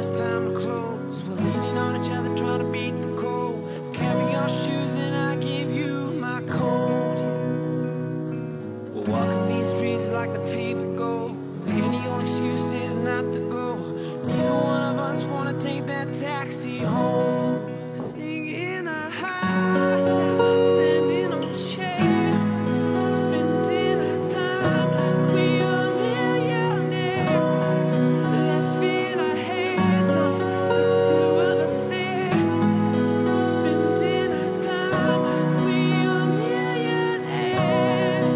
it's time to close. We're leaning on each other, trying to beat the cold. Carry your shoes and I give you my coat. We're walking these streets like the paved gold. The only excuse is not to go. Neither one of us wanna take that taxi home. Singing a high time, standing on chairs, spending our time like we are millionaires. Laughing our heads off, the two of us there, spending our time like we are millionaires.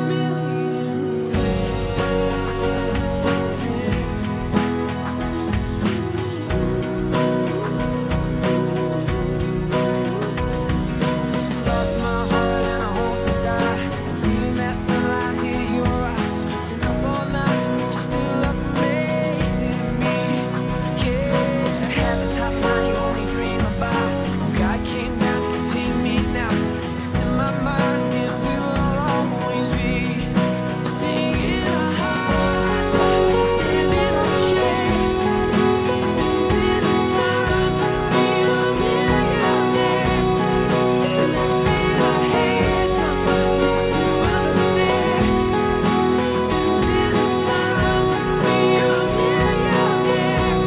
Lost my heart and I hope to die. Seeing that sunlight hit your eyes. Been up all night, but you still look amazing to me. Yeah, had the top line you only dream about. If God came down, he could take me now. It's in my mind and we will always be singing a high time, standing on chairs, spending our time like we are millionaires. Laughing our heads off, the two of us there, spending our time like we are millionaires.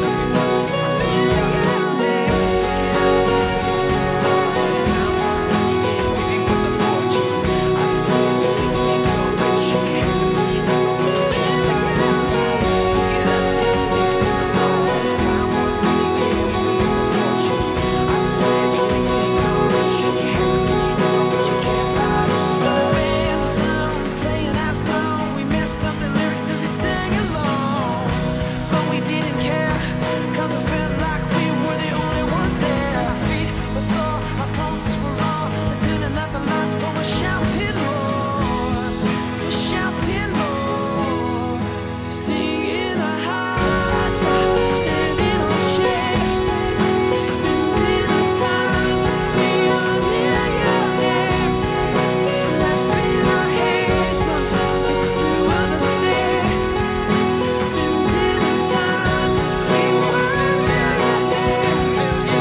Playing our song, we messed up the lyrics as we sang along, but we didn't care, 'cause it felt like we were the only ones there. Our feet were sore, our pulses were raw. They didn't let the lights, but we're shouting more. We're shouting more. Singing a high time, standing on chairs, spending our time like we are millionaires. Laughing our heads off, the two of us there, spending our time like we were millionaires.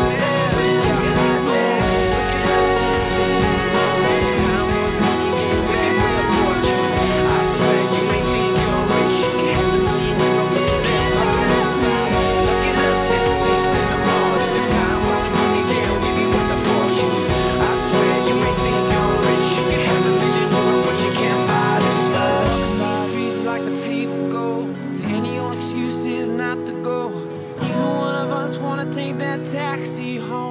I swear you ain't think you're rich. You can have a million euro, but you can't buy this smile. Look at us at 6 in the morning. If time was money, yeah, we'd be worth a fortune. I swear you ain't think you're rich. You can have a million euro, but you can't buy this smile. These streets like the paved gold. The only excuse is not to go. Neither one of us wanna take that taxi home.